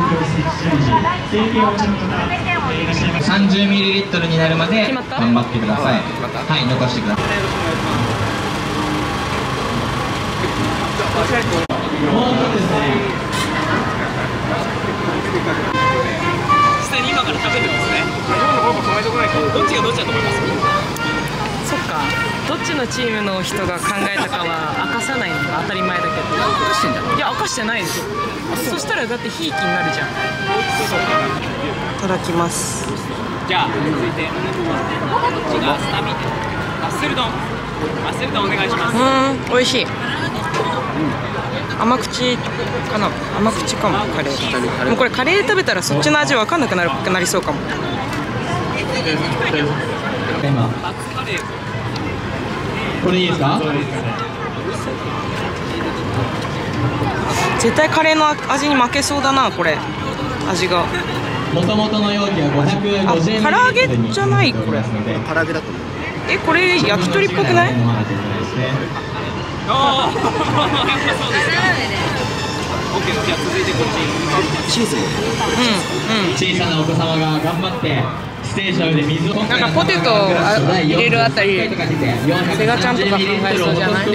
30ml になるまで頑張ってください。はい、残してください。もうちょっとですね。 実際に今から食べるんですね。どっちがどっちだと思います？ そっか、どっちのチームの人が考えたかは明かさないのが当たり前だけど。 明かしてんじゃん。 いや、明かしてないですよ。そしたらだってひいきになるじゃん。いただきます。 じゃあ続いてこっちがスタミマッスル丼お願いします。 美味しい。甘口かな、甘口かも。カレーもうこれカレー食べたらそっちの味分かんなくなりそうかも。 今これいいですか？ 絶対カレーの味に負けそうだな、これ味が。 もともとの容器は550円。 唐揚げじゃないこれ。 唐揚げだと思う。 これ焼き鳥っぽくない？ ああ、やっぱそうですか。オッケー、じゃあ続いてこっち。 チーズも。 小さなお子様が頑張ってステージの上で水をなんかポテトを入れるあたりセガちゃんとか考えそうじゃない？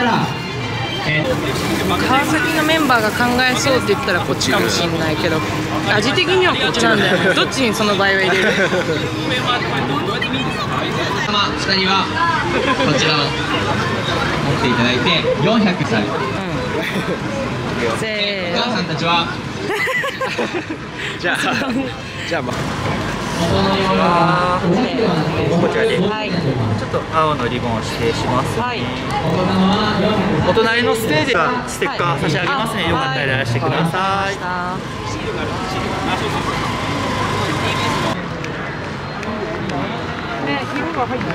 川崎のメンバーが考えそうって言ったらこっちかもしれないけど、味的にはこっちなんだよね。どっちにその場合は入れる？ 2人はこちらを持っていただいて400歳。お母さんたちはじゃあまあ。 こちらで、ちょっと青のリボンを指定します。お隣のステージがステッカー差し上げますね。よかったらいらしてください。 色が入ってる。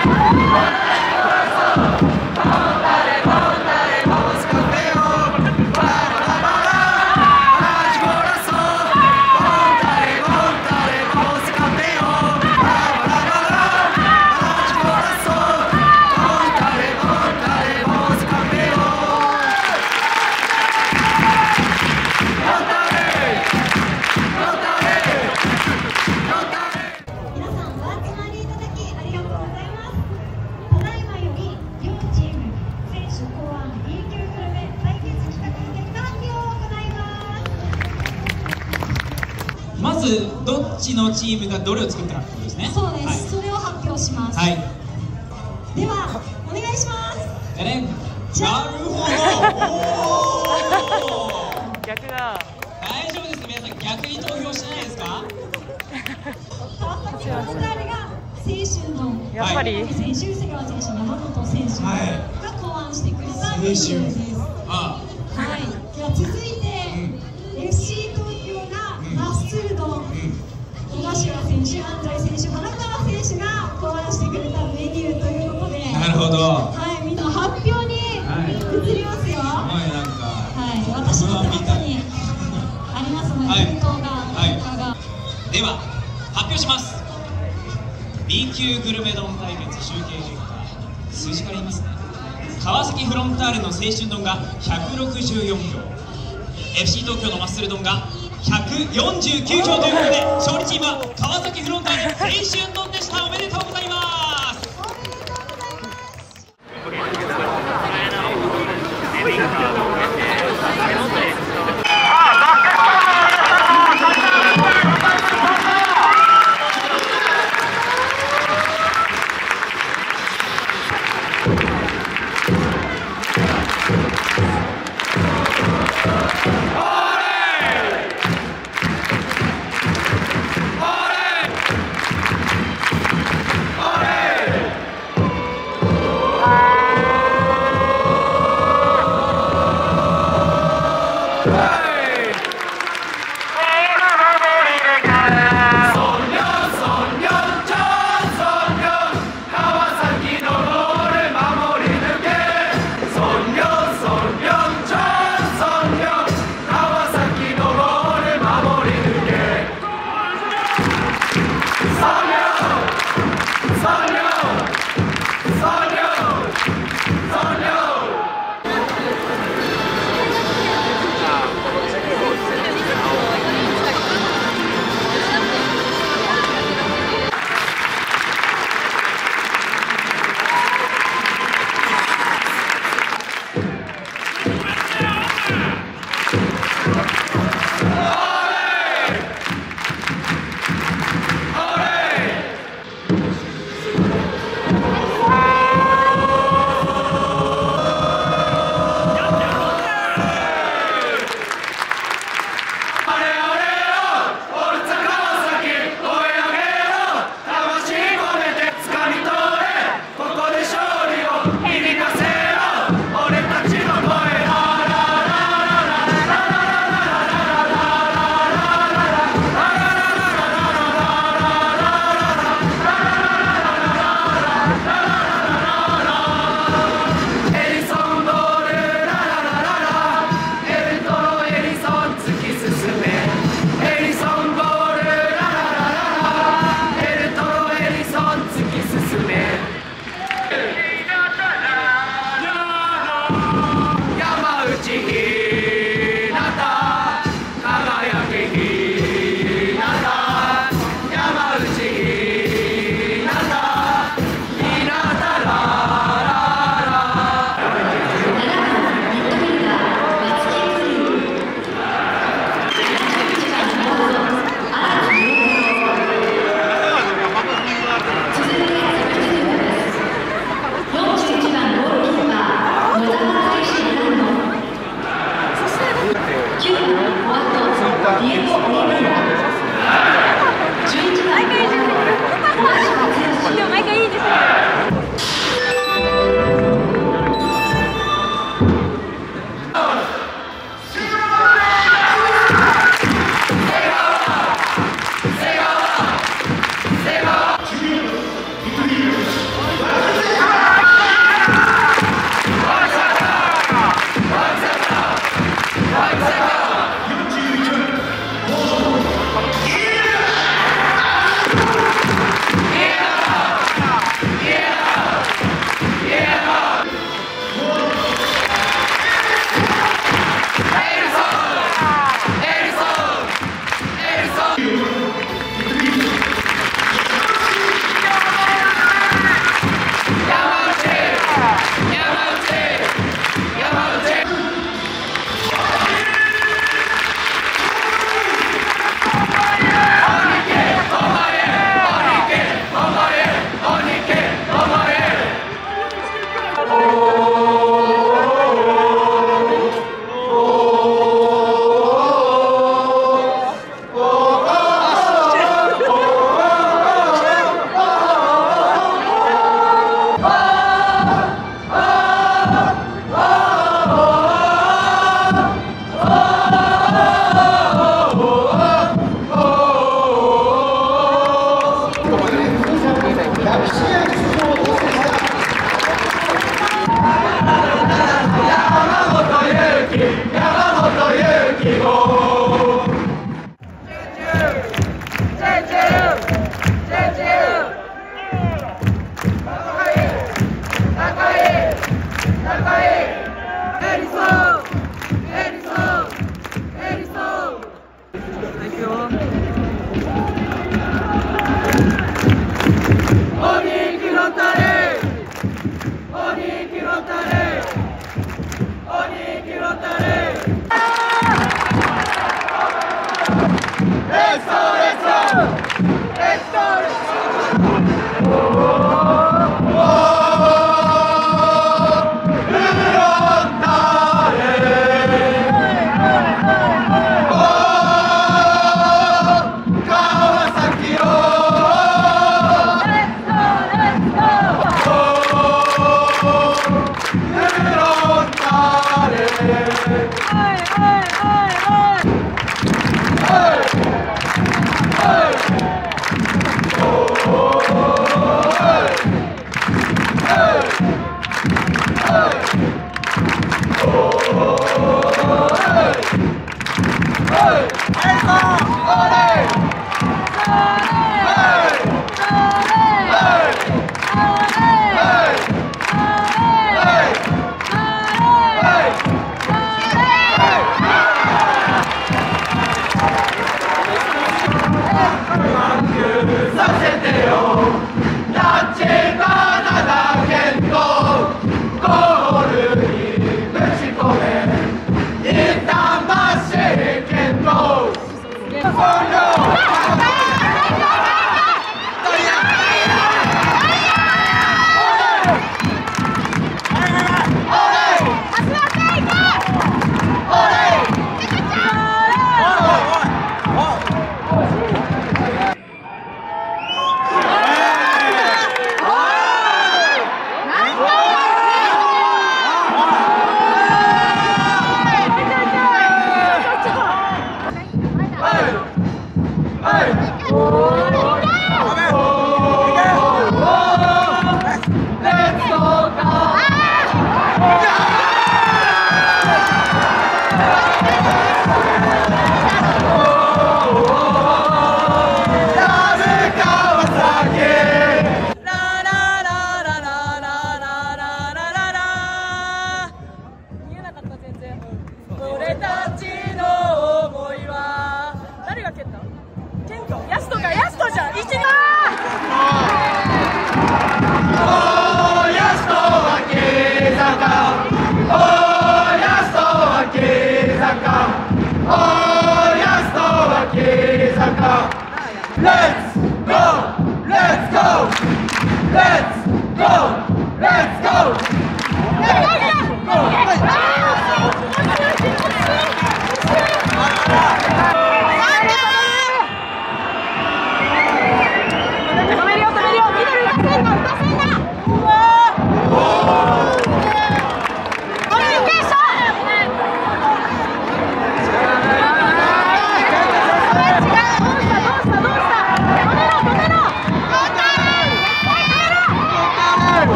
まずどっちのチームがどれを作ったかってことですね。 そうです、 はい、 それを発表します。 はい、 ではお願いします。 なるほど。 逆だ。 大丈夫です。皆さん逆に投票してないですか。 川崎フロンターレが青春のやっぱり選手、瀬川選手、山本選手が考案してくれたメニューです。 ああ、 はい、では続いて、FC 東京がマッスル丼、小柏選手、安西選手、花川選手が考案してくれたメニューということで、 なるほど。 はい、みんな発表に移りますよ。 はい、なんか、 はい、私の手元にありますので、原稿が、 では発表します。 B 級グルメ丼対決集計結果、数字から言いますね。川崎フロンターレの青春丼が164票、 FC 東京のマッスル丼が149票ということで、勝利チームは川崎フロンターレ青春丼でした。おめでとうございます。 オ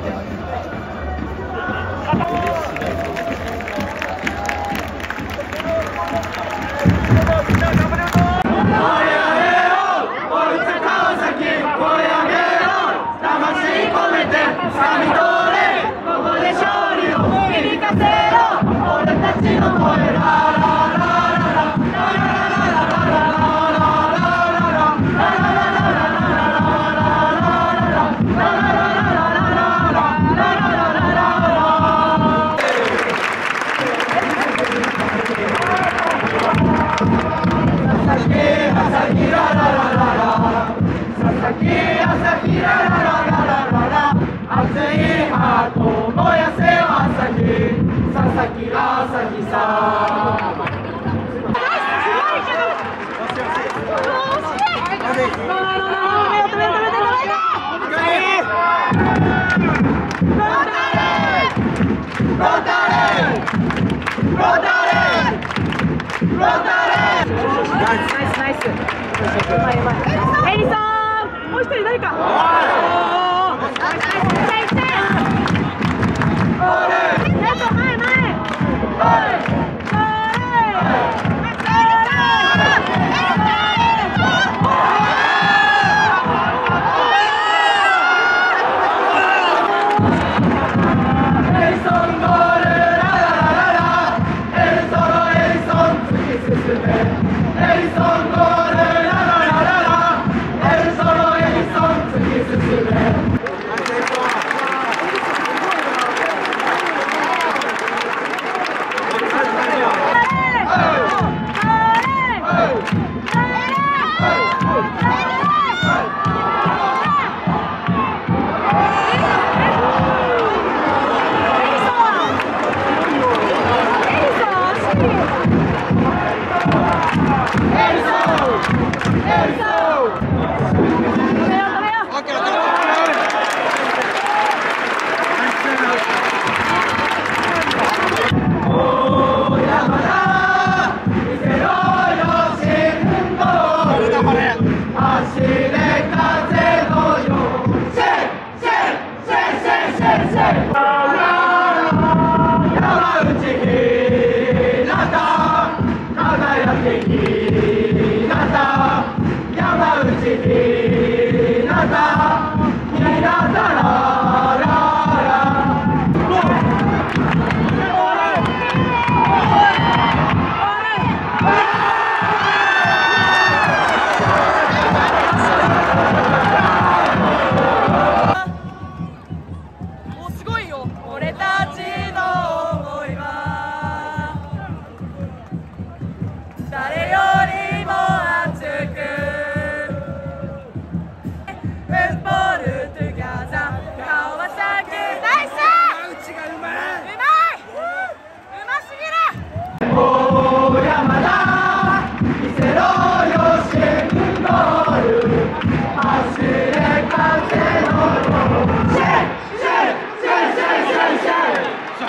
そ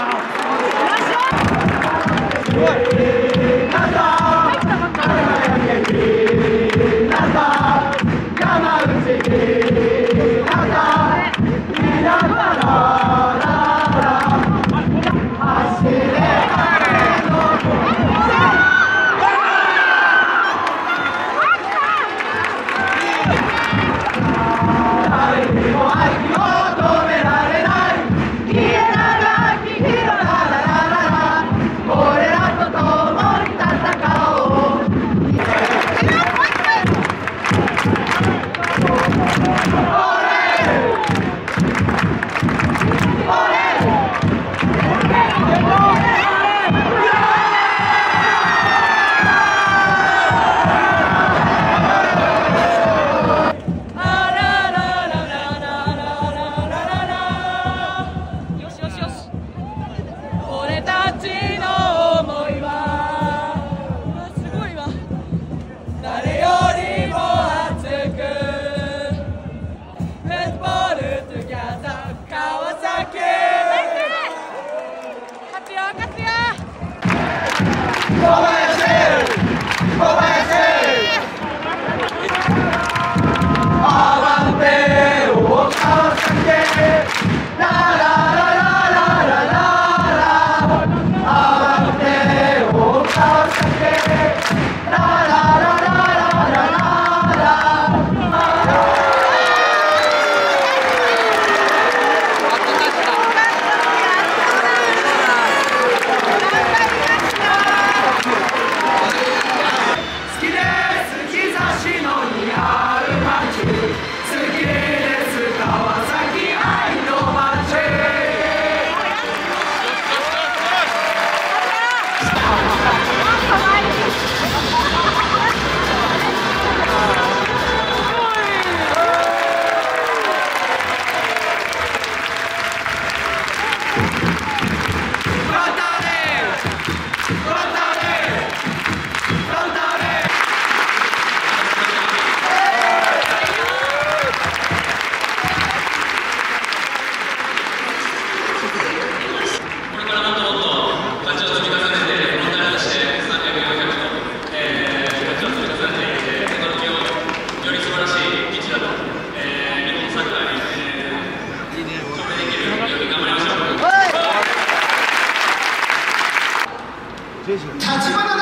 立花